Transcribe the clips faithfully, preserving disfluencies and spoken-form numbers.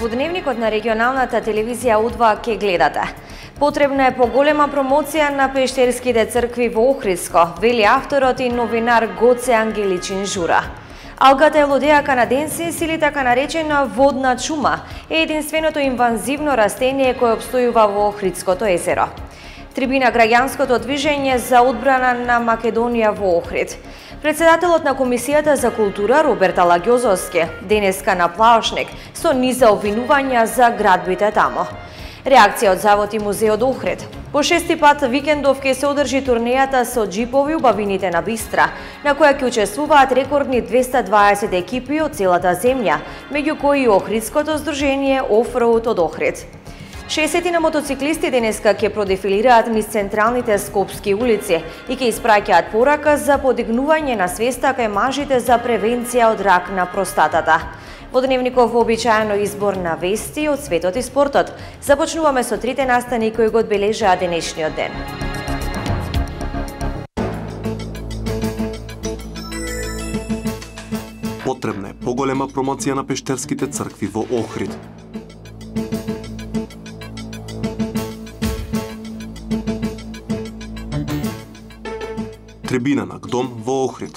Во дневникот на регионалната телевизија У два ке гледате. Потребна е поголема промоција на пештерските цркви во Охридско, вели авторот и новинар Гоце Ангеличин Жура. Алгата Елодеја канаденсис или така наречена водна чума е единственото инвазивно растение кое обстојува во Охридското езеро. Трибина граѓанското движење за одбрана на Македонија во Охрид. Председателот на Комисијата за култура Роберта Лагјозовски денеска на Плаошник со низа обвинувања за градбите тамо. Реакција од Завод и музеот Охрид. По шести пат викендов ке се одржи турнејата со джипови убавините на Бистра, на која ќе учествуваат рекордни двеста дваесет екипи од целата земја, меѓу кои и Охридското здружение Офроуд од Охрид. шеесет на мотоциклисти денеска ќе продефилираат низ централните скопски улици и ќе испраќаат порака за подигнување на свеста кај мажите за превенција од рак на простатата. Во дневников вообичаено избор на вести од светот и спортот. Започнуваме со трите настани кои го одбележаа денешниот ден. Потребна е поголема промоција на пештерските цркви во Охрид. Трибина на Гдом во Охрид.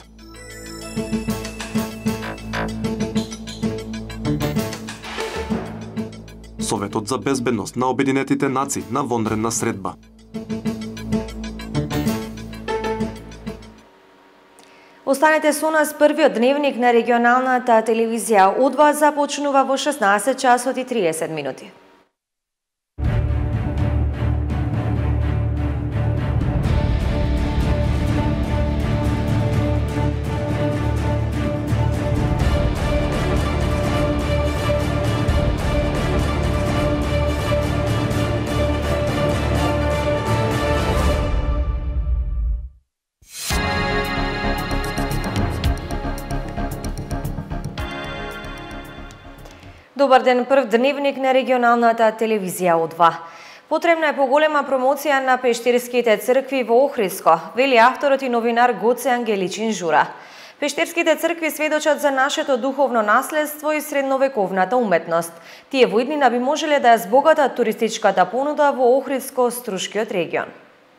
Советот за безбедност на Обединетите нации на вонредна средба. Останете со нас, првиот дневник на регионалната телевизија У два започнува во шеснаесет часот и триесет минути. Добар ден, прв дневник на регионалната телевизија У два. Потребна е поголема промоција на пештерските цркви во Охридско, вели авторот и новинар Гоце Ангеличин Жура. Пештерските цркви сведочат за нашето духовно наследство и средновековната уметност. Тие во иднина би можеле да ја збогатат туристичката понуда во Охридско-Струшкиот регион.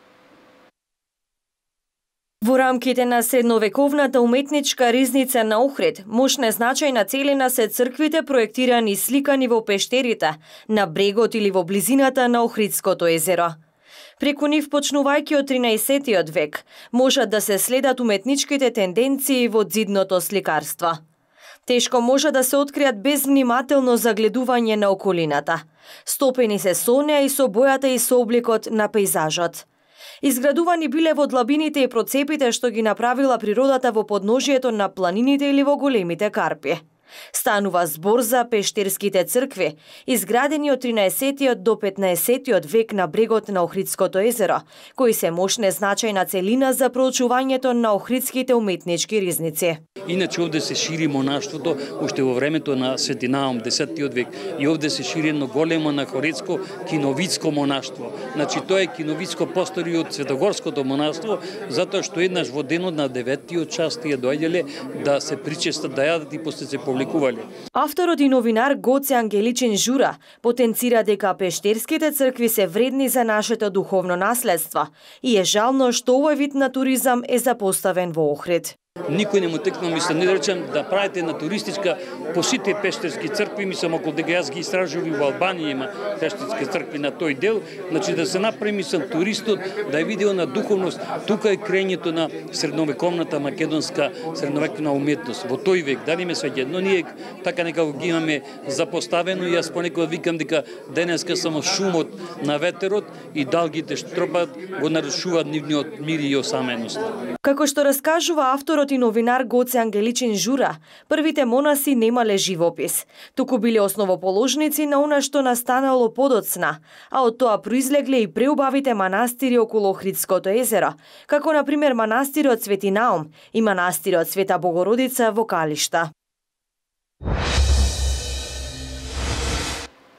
Во рамките на средновековната уметничка ризница на Охрид, мощна значајна целина се црквите проектирани и сликани во пештерите, на брегот или во близината на Охридското езеро. Преку нив, почнувајќи од тринаесеттиот век, можат да се следат уметничките тенденции во дзидното сликарство. Тешко може да се откријат без внимателно загледување на околината. Стопени се со неа и со бојата и со обликот на пејзажот. Изградувани биле во длабините и процепите што ги направила природата во подножието на планините или во големите карпи. Станува збор за пештерските цркви, изградени од тринаесеттиот до петнаесеттиот век на брегот на Охридското езеро, кои се мощна значајна целина за проучувањето на охридските уметнички ризници. Иначе овде се шири монаштвото уште во времето на Свети Наум, десеттиот век, и овде се шири едно големо нахоредско киновицко монаштво. Значи тоа е киновицко постори од Светогорското монаштво, затоа што еднаш во денот на деветиот час тие доаѓале да се причестат, да јадат и после се повлекувале. Авторот и новинар Гоце Ангеличин Жура потенцира дека пештерските цркви се вредни за нашето духовно наследство и е жално што овој вид на туризам е запоставен во Охрид. Никој не му текна, мислам, не да речем да правите на туристичка по сите пештерски цркви, мислам, околу дека јас ги истражувам во Албанија има пештерски цркви на тој дел, значи да се направи, мислам, туристот да е видел на духовност, тука е крењето на средновековната македонска средновековна уметност во тој век, дали ме свеќе, но ние така некако ги имаме запоставено и јас понекогаш викам дека денеска само шумот на ветерот и далгите штропат го нарушуваат нивниот мир и осаменост. Како што раскажува авторот и новинар Гоце Ангеличин Жура, првите монаси немале живопис, туку биле основоположници на она што настанало подоцна, а од тоа произлегле и преубавите манастири околу Охридското езеро, како на пример манастирот Свети Наум и манастирот Света Богородица во Калишта.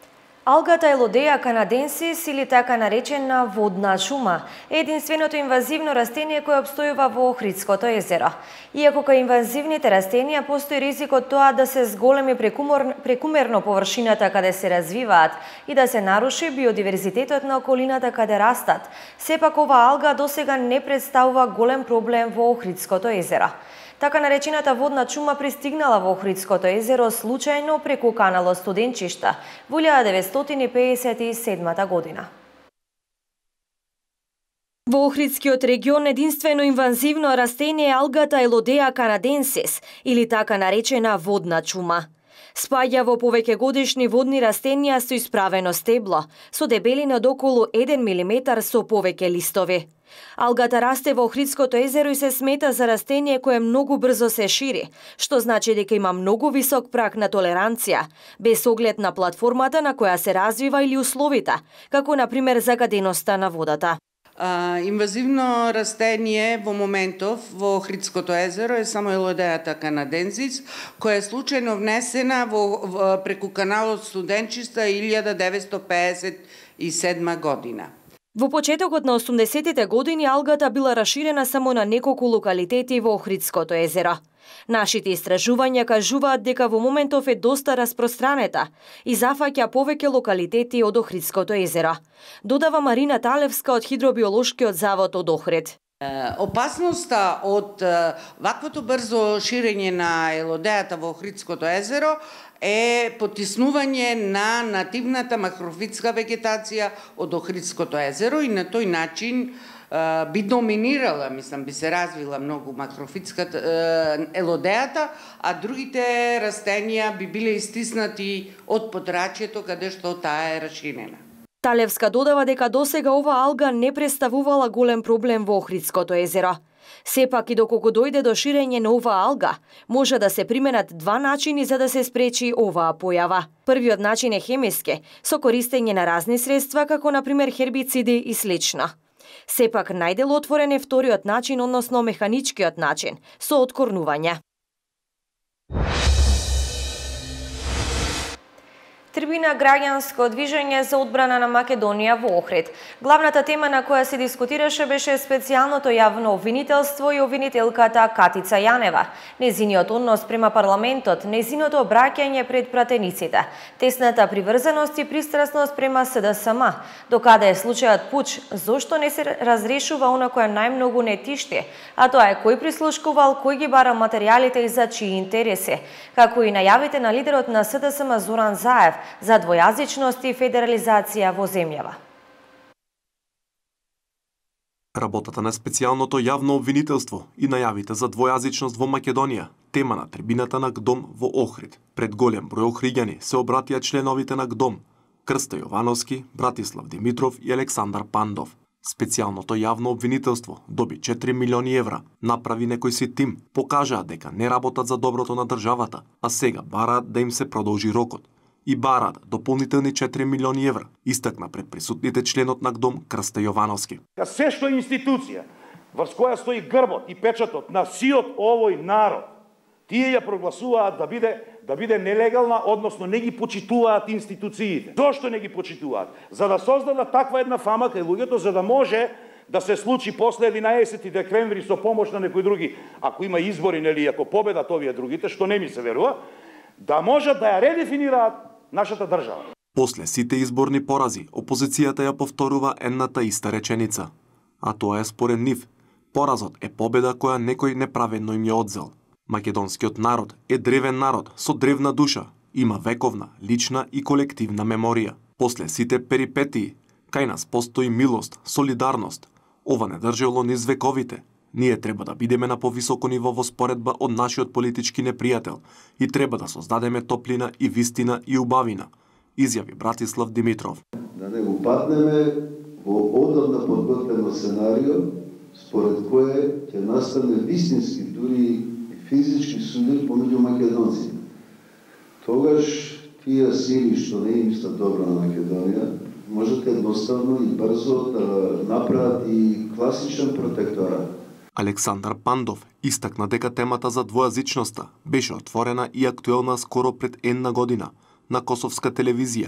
Алгата Елодеја канаденсис или така наречена водна чума е единственото инвазивно растение кое обстојува во Охридското езеро. Иако кај инвазивните растенија постои ризикот тоа да се зголеми прекумерно површината каде се развиваат и да се наруши биодиверзитетот на околината каде растат, сепак ова алга досега не представува голем проблем во Охридското езеро. Така наречената водна чума пристигнала во Охридското езеро случајно преку каналот Студенчишта во илјада деветстотини педесет и седма година. Во Охридскиот регион единствено инвазивно растение е алгата Елодеја канаденсис или така наречена водна чума. Спаѓа во повеќегодишни водни растенија со исправено стебло, со дебелина од околу еден милиметар со повеќе листови. Алгата расте во Охридското езеро и се смета за растение кое многу брзо се шири, што значи дека има многу висок праг на толеранција, без оглед на платформата на која се развива или условите, како на пример загаденоста на водата. А, инвазивно растение во моментов во Охридското езеро е само Елодејата канаденсис, која е случајно внесена во, во преку каналот Студенчишта илјада деветстотини педесет и седма година. Во почетокот на осумдесетите години алгата била раширена само на неколку локалитети во Охридското езеро. Нашите истражувања кажуваат дека во моментов е доста распространета и зафаќа повеќе локалитети од Охридското езеро, додава Марина Талевска од Хидробиолошкиот завод од Охрид. Опасноста од ваквото брзо ширење на елодејата во Охридското езеро е потиснување на нативната махрофитска вегетација од Охридското езеро и на тој начин би доминирала, мислам, би се развила многу махрофитската елодејата, а другите растенија би биле истиснати од подрачјето каде што таа е раширена. Талевска додава дека досега ова алга не представувала голем проблем во Охридското езеро. Сепак и доколку дојде до ширење на оваа алга, може да се применат два начини за да се спречи оваа појава. Првиот начин е хемиски, со користење на разни средства, како на пример хербициди и слично. Сепак најделотворен е вториот начин, односно механичкиот начин, со откорнување. Трибина граѓанско движење за одбрана на Македонија во Охрид. Главната тема на која се дискутираше беше специјалното јавно обвинителство и обвинителката Катица Јанева, незиниот однос према парламентот, незиното обраќање пред пратениците, тесната приврзаност и пристрасност према СДСМ, докаде е случајот пуч, зошто не се разрешува она која најмногу не тишти, а тоа е кој прислушкувал, кој ги бара материјалите и за чии интереси, како и најавите на лидерот на СДСМ Зоран Заев за двојазичност и федерализација во земјава. Работата на специјалното јавно обвинителство и најавите за двојазичност во Македонија, тема на трибината на ГДОМ во Охрид. Пред голем број охриѓани се обратија членовите на ГДОМ: Крста Јовановски, Братислав Димитров и Александар Пандов. Специјалното јавно обвинителство доби четири милиони евра, направи некој си тим, покажаа дека не работат за доброто на државата, а сега бараат да им се продолжи рокот и бараат дополнителни четири милиони евра, истакна пред присутните членот на ГДОМ Крста Јовановски. Се што е институција врз која стои грбот и печатот на сиот овој народ, тие ја прогласуваат да биде да биде нелегална, односно не ги почитуваат институциите. Зошто не ги почитуваат? За да создадат таква една фама кај луѓето, за да може да се случи после единаесети декември со помош на некои други, ако има избори, нели, ако победат овие другите, што не ми се верува, да можат да ја редефинираат нашата држава. После сите изборни порази, опозицијата ја повторува едната иста реченица. А тоа е според нив: поразот е победа која некој неправедно им ја одзел. Македонскиот народ е древен народ со древна душа, има вековна, лична и колективна меморија. После сите перипетии, кај нас постои милост, солидарност. Ова не држело низ вековите. Ние треба да бидеме на повисоко ниво во споредба од нашиот политички непријател и треба да создадеме топлина и вистина и убавина, изјави Братислав Димитров. Да не упаднеме во одавна подготвено сценарио, според кое ќе настане вистински, дури и физички судир помеѓу македонци. Тогаш тие сили што не им ста добро на Македонија, можете едноставно и брзо да направат и класичен протекторат. Александар Пандов истакна дека темата за двојазичноста беше отворена и актуелна скоро пред една година на косовска телевизија,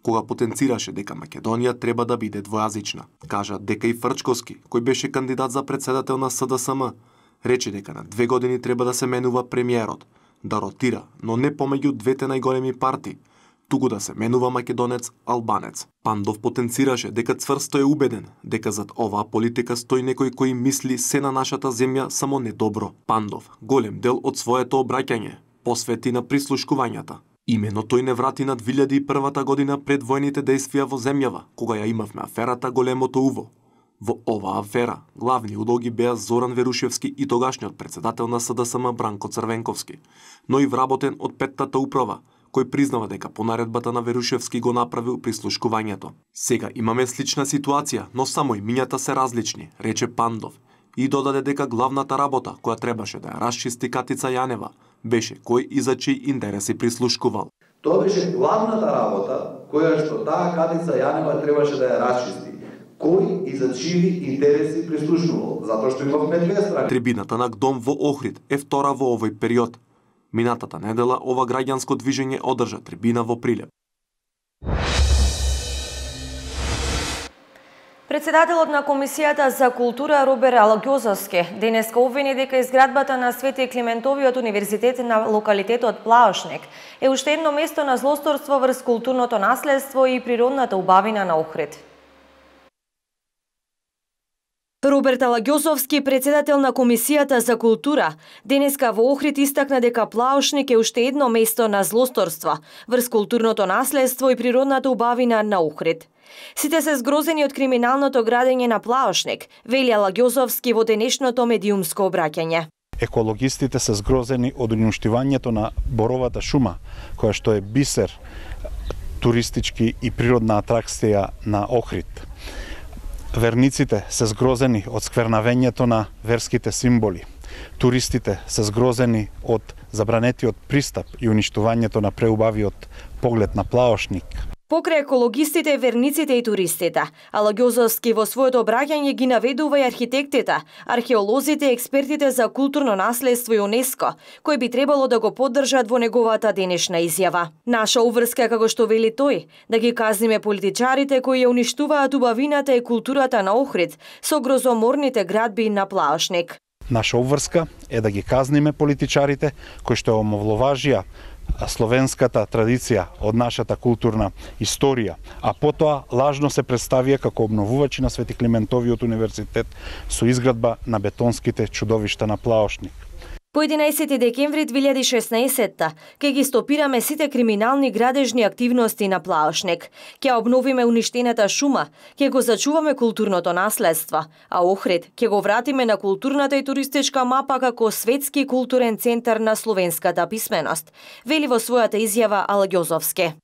кога потенцираше дека Македонија треба да биде двојазична. Кажа дека и Фрчковски, кој беше кандидат за председател на С Д С М, рече дека на две години треба да се менува премиерот, да ротира, но не помеѓу двете најголеми партии, туку да се менува македонец-албанец. Пандов потенцираше дека цврсто е убеден дека зад оваа политика стои некој кој мисли се на нашата земја само не добро. Пандов голем дел од своето обраќање посвети на прислушкувањата. Имено тој не врати на две илјади и прва година пред војните дејствија во земјава, кога ја имавме аферата Големото уво. Во оваа афера главни улоги беа Зоран Верушевски и тогашниот председател на С Д С М Бранко Црвенковски, но и вработен од Петтата управа, кој признава дека по наредбата на Верушевски го направил прислушкувањето. Сега имаме слична ситуација, но само имињата се различни, рече Пандов, и додаде дека главната работа која требаше да ја расчисти Катица Јанева беше кој и за чии интереси прислушкувал. Тоа беше главната работа која што таа Катица Јанева требаше да ја расчисти. Кој и за чии интереси прислушувал, затоа што имавме две страни. Трибината на Гдом во Охрид е втора во овој период. Минатата недела ова граѓанско движење одржа трибина во Прилеп. Председателот на Комисијата за култура Робер Алгјозовски денеска обвини дека изградбата на Свети Климентовиот универзитет на локалитетот Плаошник е уште едно место на злосторство врз културното наследство и природната убавина на Охрид. Роберт Алгјозовски, председател на Комисијата за култура, денеска во Охрид истакна дека Плаошник е уште едно место на злосторство врз културното наследство и природната убавина на Охрид. Сите се згрозени од криминалното градење на Плаошник, вели Алгјозовски во денешното медиумско обраќање. Екологистите се згрозени од уништувањето на боровата шума, која што е бисер, туристички и природна атракција на Охрид. Верниците се згрозени од сквернавењето на верските символи. Туристите се згрозени од забранетиот пристап и уништувањето на преубавиот поглед на Плаошник. Покрај екологистите, верниците и туристите, Алгјозовски во своето обраќање ги наведува и архитектите, археолозите и експертите за културно наследство и ЮНЕСКО, кои би требало да го поддржат во неговата денешна изјава. Наша уврска, како што вели тој, да ги казниме политичарите кои ја уништуваат убавината и културата на Охрид со грозоморните градби на Плаошник. Наша уврска е да ги казниме политичарите кои што омовловажија словенската традиција од нашата културна историја, а потоа лажно се представија како обновувачи на Свети Климентовиот универзитет со изградба на бетонските чудовишта на Плаошник. По единаесети декември две илјади и шеснаесетта ќе ги стопираме сите криминални градежни активности на Плаошник, ќе обновиме уништената шума, ќе го зачуваме културното наследство, а Охрид ќе го вратиме на културната и туристичка мапа како светски културен центар на словенската писменост, вели во својата изјава Алгјозовски.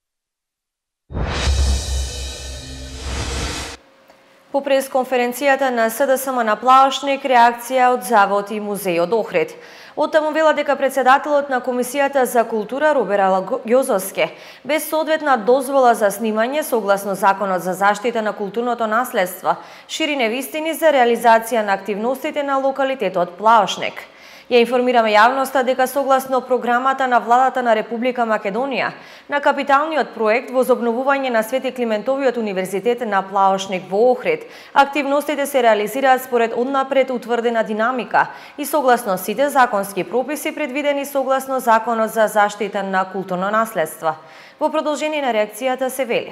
По пресконференцијата на С Д С М на Плаошник реакција од Завод и музејот Охрид. Оттаму вела дека председателот на Комисијата за култура Робер Алгјозовски без соодветна дозвола за снимање согласно Законот за заштита на културното наследство шири невистини за реализација на активностите на локалитетот Плаошник. Ја информираме јавноста дека согласно програмата на владата на Република Македонија на капиталниот проект во обновување на Свети Климентовиот универзитет на Плаошник во Охрид, активностите се реализираат според однапред утврдена динамика и согласно сите законски прописи предвидени согласно Законот за заштита на културно наследство. Во продолжение на реакцијата се вели: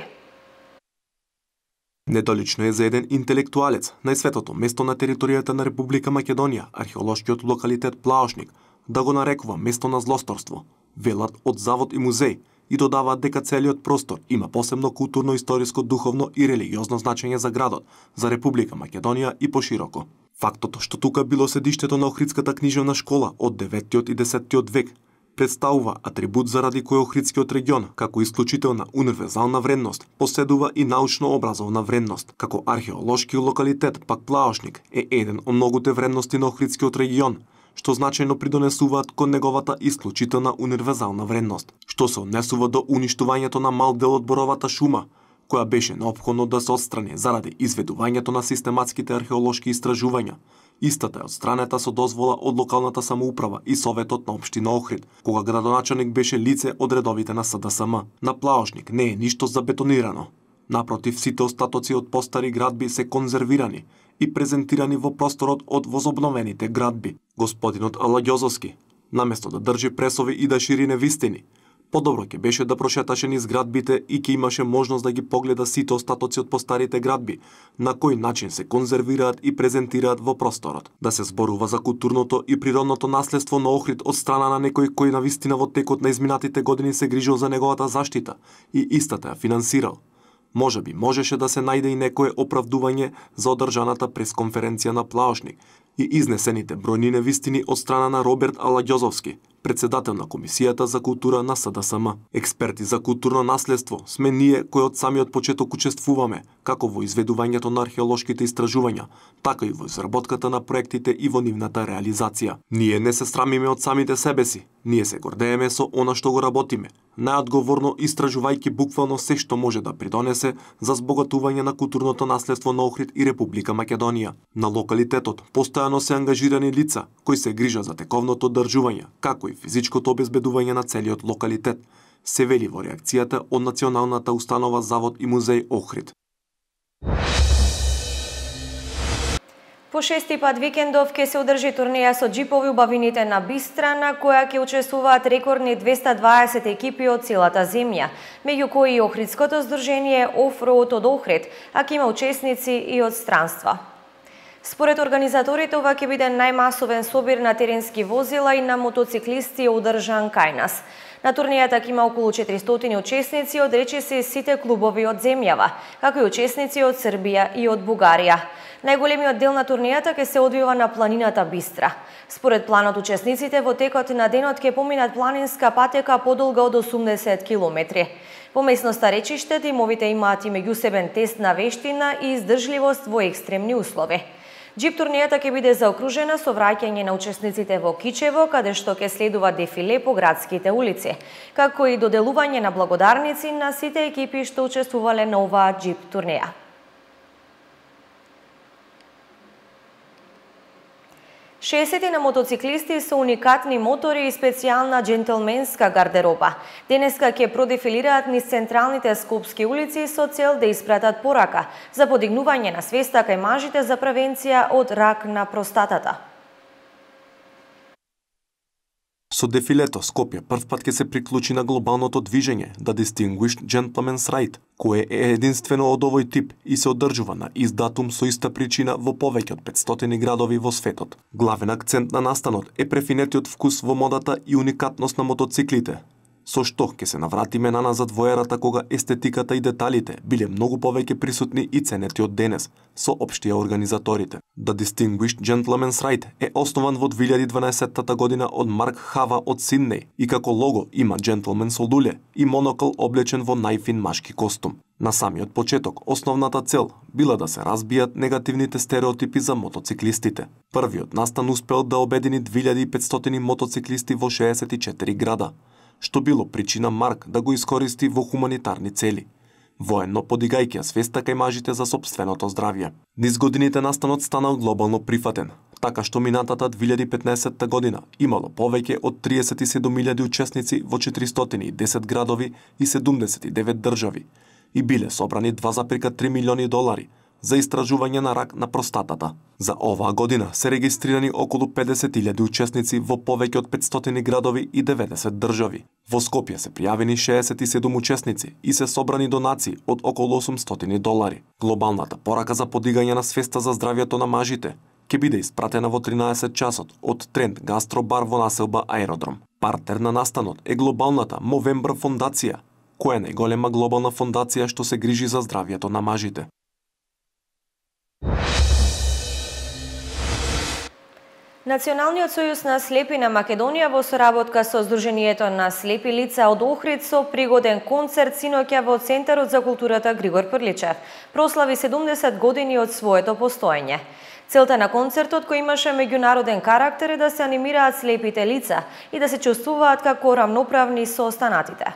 недолично е за еден интелектуалец, најсветото место на територијата на Република Македонија, археолошкиот локалитет Плаошник, да го нарекува место на злосторство, велат од Завод и музеј, и додаваат дека целиот простор има посебно културно, историско, духовно и религиозно значење за градот, за Република Македонија и пошироко. Фактото што тука било седиштето на Охридската книжевна школа од деветиот и десеттиот век представува атрибут заради кој Охридскиот регион, како исклучителна универзална вредност, поседува и научно-образовна вредност. Како археолошки локалитет, пак Плаошник е еден од многуте вредности на Охридскиот регион, што значајно придонесуваат кон неговата исклучителна универзална вредност, што се однесува до уништувањето на мал дел од боровата шума, која беше неопходно да се отстрани заради изведувањето на систематските археолошки истражувања, Истата е одстранета со дозвола од локалната самоуправа и Советот на општина Охрид, кога градоначалник беше лице од редовите на С Д С М. На Плаошник не е ништо забетонирано. Напротив, сите остатоци од постари градби се конзервирани и презентирани во просторот од возобновените градби. Господинот Алагјозовски, наместо да држи пресови и да шири невистини, подобро ќе беше да прошеташе низ градбите и ќе имаше можност да ги погледа сите остатоци од постарите градби, на кој начин се конзервираат и презентираат во просторот. Да се зборува за културното и природното наследство на Охрид од страна на некој кој на вистина во текот на изминатите години се грижил за неговата заштита и истата ја финансирал. Може би можеше да се најде и некое оправдување за одржаната пресконференција на Плаошник и изнесените бројни невистини од страна на Роберт Алагјозовски, председател на Комисијата за култура на С Д С М. Експерти за културно наследство сме ние кои од самиот почеток учествуваме, како во изведувањето на археолошките истражувања, така и во изработката на проектите и во нивната реализација. Ние не се срамиме од самите себе си, ние се гордееме со она што го работиме, најодговорно истражувајќи буквално се што може да придонесе за збогатување на културното наследство на Охрид и Република Македонија. На локалитетот постојано се ангажирани лица кои се грижат за тековното одржување, како и физичкото обезбедување на целиот локалитет, се вели во реакцијата од Националната установа Завод и музеј Охрид. По шести пат викендов ќе се одржи турнеја со џипови убавините на Бистра, на која ќе учествуваат рекордни двеста дваесет екипи од целата земја, меѓу кои и Охридското здружение Офроуд од Охрид, а ќе има учесници и од странства. Според организаторите, ова ќе биде најмасовен собир на теренски возила и на мотоциклисти одржан кај нас. На турнијата ќе има околу четиристотини учесници од речиси сите клубови од земјава, како и учесници од Србија и од Бугарија. Најголемиот дел на турнијата ќе се одвива на планината Бистра. Според планот, учесниците во текот на денот ќе поминат планинска патека подолга од осумдесет километри. По местноста речиште, тимовите имаат и меѓусебен тест на вештина и издржливост во екстремни услови. Џип турнијата ќе биде заокружена со враќање на учесниците во Кичево, каде што ќе следува дефиле по градските улици, како и доделување на благодарници на сите екипи што учествувале на оваа џип турнеја. шеесет на мотоциклисти со уникатни мотори и специјална джентлменска гардероба денеска ќе продефилираат низ централните скопски улици со цел да испратат порака за подигнување на свеста кај мажите за превенција од рак на простатата. Со дефилето Скопје првпат ќе се приклучи на глобалното движење The Distinguished Gentleman's Ride, кое е единствено од овој тип и се одржува на ист датум со иста причина во повеќе од петстотини градови во светот. Главен акцент на настанот е префинетиот вкус во модата и уникатност на мотоциклите, со што ќе се навратиме на назад во ерата кога естетиката и деталите биле многу повеќе присутни и ценети од денес, со општија организаторите. The Distinguished Gentleman's Ride е основан во две илјади и дванаесетта година од Марк Хава од Сиднеј и како лого има джентлмен со луле и монокл облечен во најфин машки костум. На самиот почеток, основната цел била да се разбијат негативните стереотипи за мотоциклистите. Првиот настан успел да обедини две илјади и петстотини мотоциклисти во шеесет и четири града, што било причина Марк да го искористи во хуманитарни цели, военно подигајќи ја свеста кај мажите за сопственото здравје. Низ годините настанот станал глобално прифатен, така што минатата две илјади и петнаесетта година имало повеќе од триесет и седум илјади учесници во четиристотини и десет градови и седумдесет и девет држави и биле собрани два запирка три милиони долари за истражување на рак на простатата. За оваа година се регистрирани околу педесет илјади учесници во повеќе од петстотини градови и деветдесет држави. Во Скопје се пријавени шеесет и седум учесници и се собрани донации од околу осумстотини долари. Глобалната порака за подигање на свеста за здравјето на мажите ќе биде испратена во тринаесет часот од Тренд Гастробар во населба Аеродром. Партнер на настанот е глобалната Movember фондација, која е најголема глобална фондација што се грижи за здравјето на мажите. Националниот сојуз на слепи на Македонија во соработка со Сдруженијето на слепи лица од Охрид со пригоден концерт синоќа во Центарот за културата Григор Прличев прослави седумдесет години од своето постоење. Целта на концертот, кој имаше меѓународен карактер, е да се анимираат слепите лица и да се чувствуваат како рамноправни со останатите.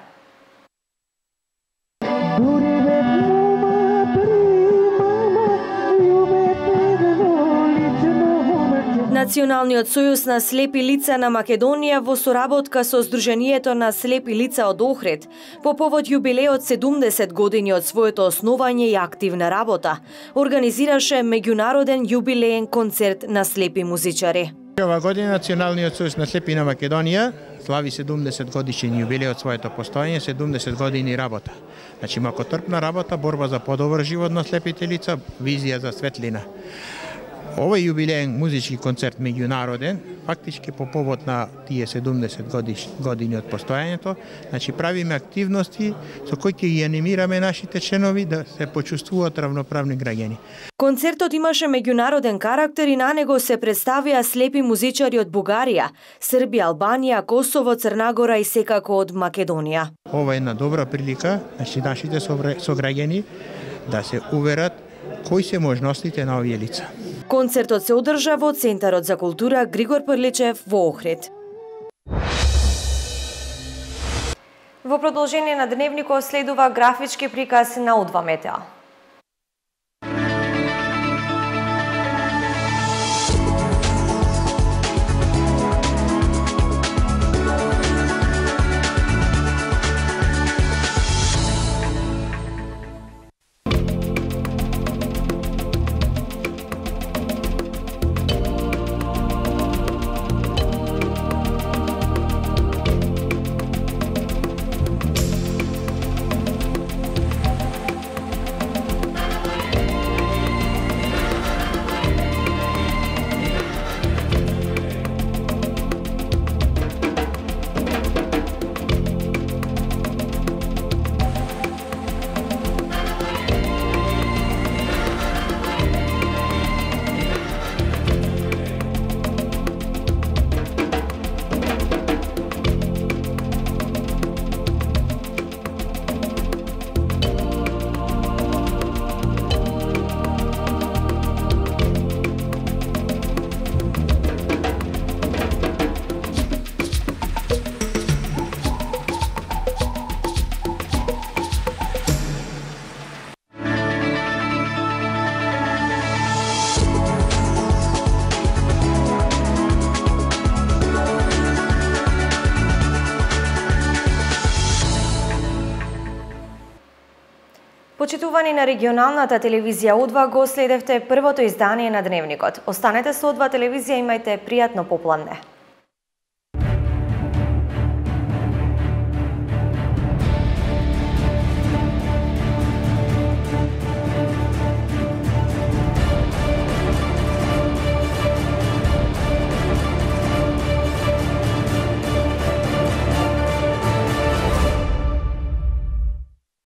Националниот сојуз на слепи лица на Македонија во соработка со Сдруженијето на слепи лица од Охрид по повод јубилеот седумдесет години од своето основање и активна работа организираше меѓународен јубилеен концерт на слепи музичари. Ова година Националниот сојуз на слепи на Македонија слави седумдесет годишен јубилеј од своето постоење, седумдесет години работа. Значи макотрпна работа, борба за подобар живот на слепите лица, визија за светлина. Овој јубилеен музички концерт меѓународен, фактички по повод на тие седумдесет годиш, години од постојањето, значи правиме активности со кои ќе ги анимираме нашите членови да се почувствуваат равноправни граѓани. Концертот имаше меѓународен карактер и на него се представија слепи музичари од Бугарија, Србија, Албанија, Косово, Црна Гора и секако од Македонија. Ова е една добра прилика, значи нашите сограѓани да се уверат кои се можностите на овие лица. Концертот се одржа во Центарот за култура Григор Прличев во Охрид. Во продолжение на дневникот следува графички приказ на У два Метеа. Почитувани на регионалната телевизија У два, го следевте првото издание на Дневникот. Останете со У два телевизија, имајте пријатно попладне.